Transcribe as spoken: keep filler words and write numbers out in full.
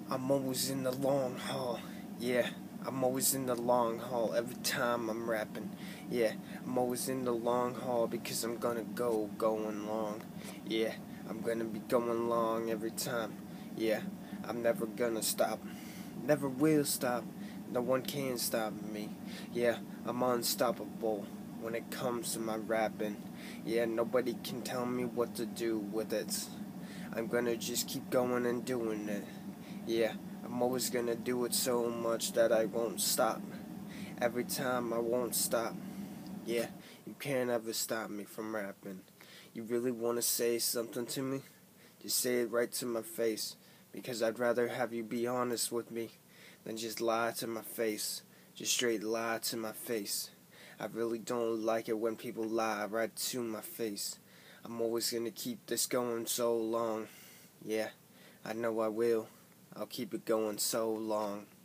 I'm always in the long haul, yeah. I'm always in the long haul every time I'm rapping, yeah. I'm always in the long haul because I'm gonna go going long, yeah. I'm gonna be going long every time, yeah. I'm never gonna stop, never will stop. No one can stop me, yeah. I'm unstoppable when it comes to my rapping, yeah. Nobody can tell me what to do with it. I'm gonna just keep going and doing it. Yeah, I'm always gonna do it so much that I won't stop. Every time I won't stop. Yeah, you can't ever stop me from rapping. You really wanna say something to me? Just say it right to my face. Because I'd rather have you be honest with me than just lie to my face. Just straight lie to my face. I really don't like it when people lie right to my face. I'm always gonna keep this going so long. Yeah, I know I will. I'll keep it going so long.